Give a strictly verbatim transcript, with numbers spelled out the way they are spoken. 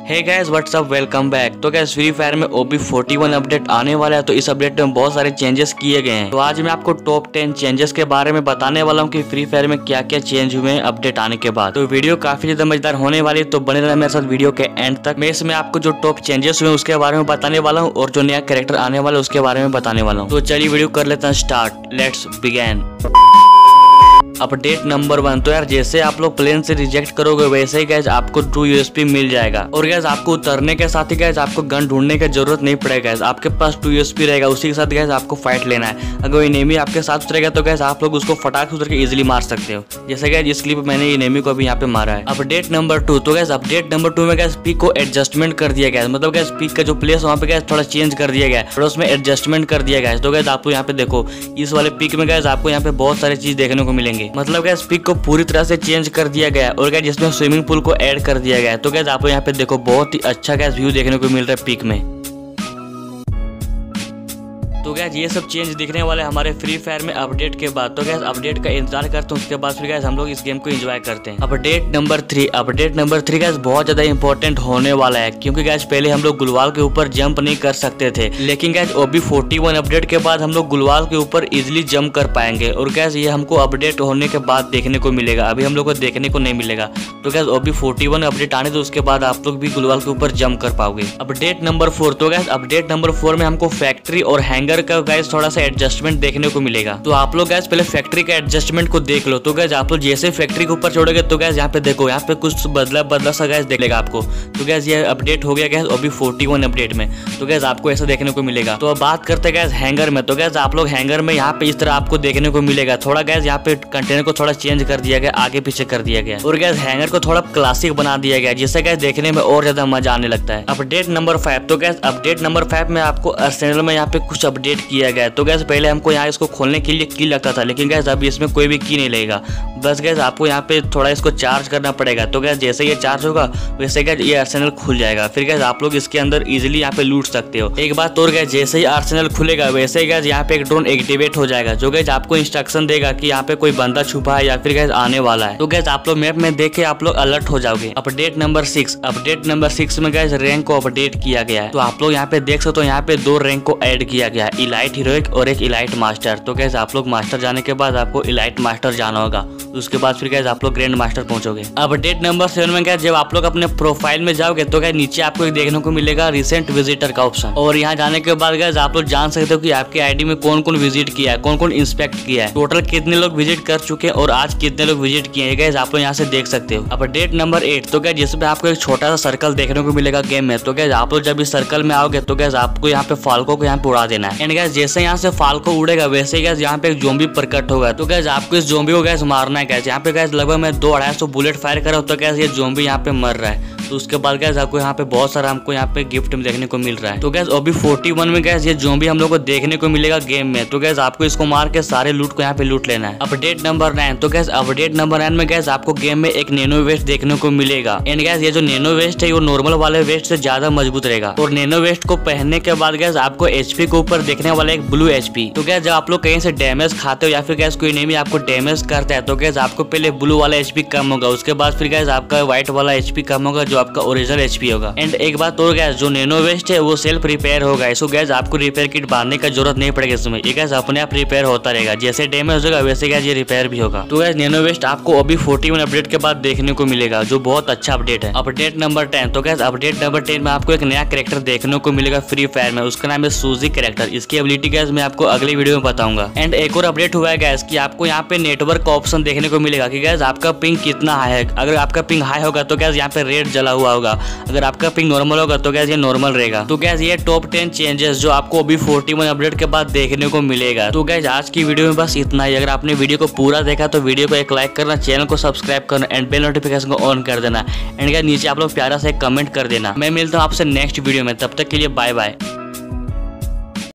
हे guys what's up welcome back. तो guys free fire में O B forty one update आने वाला है, तो इस अपडेट में बहुत सारे चेंजेस किए गए हैं। तो आज मैं आपको टॉप टेन चेंजेस के बारे में बताने वाला हूं कि फ्री फायर में क्या क्या चेंज हुए हैं अपडेट आने के बाद। तो वीडियो काफी ज्यादा मजेदार होने वाली है, तो बने रहना मेरे साथ वीडियो के एंड तक। मैं इसमें आपको जो टॉप चेंजेस हुए उसके बारे में बताने वाला हूँ और जो नया कैरेक्टर आने वाला है उसके बारे में बताने वाला हूँ। तो चलिए वीडियो कर लेते हैं start, let's begin. Update number one. तो यार जैसे आप लोग प्लेन से रिजेक्ट करोगे वैसे ही गैस आपको टू यूएसपी मिल जाएगा और गैस आपको उतरने के साथ ही गैस आपको गन ढूंढने की जरूरत नहीं पड़ेगा। गैस आपके पास टू यूएसपी रहेगा, उसी के साथ गैस आपको फाइट लेना है। अगर इनेमी आपके साथ उतरेगा तो गैस आप लोग उसको फटाक से उतर के इजिली मार सकते हो, जैसे गैस इस क्लिप मैंने इनेमी को अभी यहाँ पे मारा है। Update number two. तो गैस अपडेट नंबर टू में गैस पीक को एडजस्टमेंट कर दिया गया, मतलब गैस पीक का जो प्लेस वहाँ पे गैस थोड़ा चेंज कर दिया गया है, थोड़ा उसमें एडजस्टमेंट कर दिया गया है। तो गैस आपको यहाँ पे देखो इस वाले पीक में गैस आपको यहाँ पे बहुत सारी चीज देखने को मिलेंगे, मतलब गैस पीक को पूरी तरह से चेंज कर दिया गया है और गैस जिसमें स्विमिंग पूल को ऐड कर दिया गया है। तो गैस आपको यहाँ पे देखो बहुत ही अच्छा गैस व्यू देखने को मिल रहा है पीक में। तो गैस ये सब चेंज दिखने वाले हमारे फ्री फायर में अपडेट के बाद। तो गैस अपडेट का इंतजार करते हैं, उसके बाद फिर गैस हम लोग इस गेम को एंजॉय करते हैं। Update number three. Update number three guys बहुत ज्यादा इंपॉर्टेंट होने वाला है, क्योंकि गैस पहले हम लोग गुलवाल के ऊपर जंप नहीं कर सकते थे, लेकिन guys O B forty one update के बाद हम लोग गुलवाल के ऊपर इजिली जंप कर पाएंगे और गैस ये हमको अपडेट होने के बाद देखने को मिलेगा, अभी हम लोग को देखने को नहीं मिलेगा। तो guys O B forty one update आने तो उसके बाद आप लोग भी गुलवाल के ऊपर जंप कर पाओगे। Update number four. तो गैस अपडेट नंबर फोर में हमको फैक्ट्री और हैंगर का गैस थोड़ा एडजस्टमेंट देखने को मिलेगा। तो आप लोग गैस पहले फैक्ट्री का एडजस्टमेंट को देख लो। तो गैस आप लोग जैसे फैक्ट्री के ऊपर छोड़ोगे तो गैस यहाँ पे देखो यहाँ पे कुछ बदला बदला सा गैस देखेगा आपको। तो गैस ये अपडेट हो गया guys O B forty one update में, तो गैस आपको ऐसा देखने को मिलेगा। तो अब बात करते हैं गैस हैंगर में। तो गैस आप लोग हैंगर में यहाँ पे इस तरह आपको देखने को मिलेगा, थोड़ा गैस यहाँ पे कंटेनर को थोड़ा चेंज कर दिया गया, आगे पीछे कर दिया गया और गैस हैंगर को थोड़ा क्लासिक बना दिया गया, जिससे गैस देखने में और ज्यादा मजा आने लगता है। Update number five. तो गैस अपडेट नंबर फाइव में आपको आर्सेनल में यहाँ पे कुछ अपडेट किया गया। तो गैस पहले हमको यहाँ इसको खोलने के लिए की लगता था, लेकिन गैस अभी इसमें कोई भी की नहीं लगेगा, बस गैस आपको यहाँ पे थोड़ा इसको चार्ज करना पड़ेगा। तो गैस जैसे ये चार्ज होगा वैसे गैस ये आर्सेनल खुल जाएगा, फिर गैस आप लोग इसके अंदर इजीली यहाँ पे लूट सकते हो। एक बात और गैस जैसे ही आर्सेनल खुलेगा वैसे ही गैस यहाँ पे एक ड्रोन एक्टिवेट हो जाएगा, जो गैस आपको इंस्ट्रक्शन देगा कि यहाँ पे कोई बंदा छुपा है या फिर गैस आने वाला है। तो गैस आप लोग मैप में देखे आप लोग अलर्ट हो जाओगे। Update number six. Update number six में गैस रैंक को अपडेट किया गया है। तो आप लोग यहाँ पे देख सकते हो यहाँ पे दो रैंक को ऐड किया गया है, इलाइट हीरोइक और एक इलाइट मास्टर। तो गैस आप लोग मास्टर जाने के बाद आपको इलाइट मास्टर जाना होगा, उसके बाद फिर गैस आप लोग ग्रैंड मास्टर पहुंचोगे। अपडेट नंबर सेवन में गैस जब आप लोग अपने प्रोफाइल में जाओगे तो गैस नीचे आपको एक देखने को मिलेगा रिसेंट विजिटर का ऑप्शन, और यहाँ जाने के बाद गैस आप लोग जान सकते हो कि आपके आईडी में कौन कौन विजिट किया है, कौन कौन इंस्पेक्ट किया है, टोटल कितने लोग विजिट कर चुके हैं और आज कितने लोग विजिट किए हैं, गैस आप लोग यहाँ से देख सकते हो। Update number eight. तो गैस जिसमें आपको एक छोटा सा सर्कल देखने को मिलेगा गेम में। तो गैस आप लोग जब इस सर्कल में आओगे तो गैस आपको यहाँ पे फाल्को को यहाँ पे उड़ा देना है, एंड गैस जैसे यहाँ से फाल्को उड़ेगा वैसे गैस यहाँ पे एक ज़ॉम्बी प्रकट होगा। तो गैस आपको इस ज़ॉम्बी को गैस मारना है। गैस यहाँ पे गैस लगभग मैं दो अढ़ाई सौ बुलेट फायर करा तो गैस ये ज़ॉम्बी यहाँ पे मर रहा है। तो उसके बाद गैस आपको यहाँ पे बहुत सारा हमको यहाँ पे गिफ्ट में देखने को मिल रहा है। तो guys O B forty one में गैस ये ज़ॉम्बी हम लोग को देखने को मिलेगा गेम में। तो गैस आपको इसको मार के सारे लूट को यहाँ पे लूट लेना है। Update number nine. तो गैस अपडेट नंबर नाइन में गैस आपको गेम में एक नैनो वेस्ट देखने को मिलेगा, एंड गैस ये जो नैनो वेस्ट है वो नॉर्मल वाले वेस्ट से ज्यादा मजबूत रहेगा और नैनो वेस्ट को पहनने के बाद गैस आपको एचपी के ऊपर देखने वाला एक ब्लू एचपी। तो गैस जब आप लोग कहीं से डैमेज खाते हो या फिर गैस कोई एनिमी आपको डैमेज करता है तो गैस आपको पहले ब्लू वाला एचपी कम होगा, उसके बाद फिर गैस आपका व्हाइट वाला एचपी कम होगा जो आपका ओरिजिनल एचपी होगा। एंड एक बात और गैस जो नैनो वेस्ट है वो सेल्फ रिपेयर होगा, इसको गैस आपको रिपेयर किट बांधने का जरूरत नहीं पड़ेगा इसमें, ये गैस अपने आप रिपेयर होता रहेगा, जैसे डैमेज होगा वैसे गैस ये रिपेयर भी होगा। तो गैस नैनो वेस्ट आपको O B forty one update के बाद देखने को मिलेगा, जो बहुत अच्छा अपडेट है। Update number ten. तो गैस अपडेट नंबर टेन में आपको एक नया कैरेक्टर देखने को मिलेगा फ्री फायर में, उसका नाम है सूजी कैरेक्टर। इसकी एबिलिटी गैस मैं आपको अगले वीडियो में बताऊंगा। एंड एक और अपडेट हुआ है गैस कि आपको यहाँ पे नेटवर्क का ऑप्शन देखने को मिलेगा कि गैस आपका पिंग कितना हाई है। अगर आपका पिंग हाई होगा तो गैस यहाँ पे रेड जला हुआ होगा, अगर आपका पिंग नॉर्मल होगा तो गैस ये नॉर्मल रहेगा। तो गैस ये टॉप टेन चेंजेस जो आपको अभी फोर्टी वन अपडेट के बाद देखने को मिलेगा। तो गैस आज की वीडियो में बस इतना ही। अगर आपने वीडियो को पूरा देखा तो वीडियो को एक लाइक करना, चैनल को सब्सक्राइब करना एंड बेल नोटिफिकेशन को ऑन कर देना, एंड गैस नीचे आप लोग प्यारा सा एक कमेंट कर देना। मैं मिलता हूँ आपसे नेक्स्ट वीडियो में, तब तक के लिए बाय बाय।